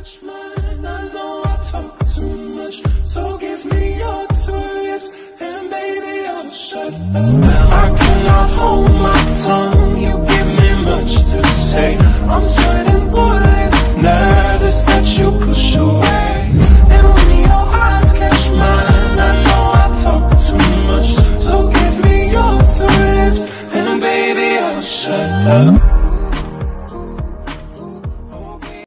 catch mine. I know I talk too much, so give me your two lips, and baby I'll shut up. I cannot hold my tongue, you give me much to say. I'm sweating bullets, nervous that you push away. And when your eyes catch mine, I know I talk too much, so give me your two lips, and baby I'll shut up.